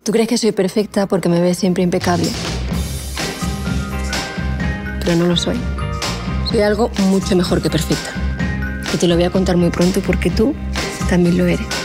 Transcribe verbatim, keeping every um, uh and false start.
Tú crees que soy perfecta porque me ves siempre impecable. Pero no lo soy. Soy algo mucho mejor que perfecta. Y te lo voy a contar muy pronto porque tú también lo eres.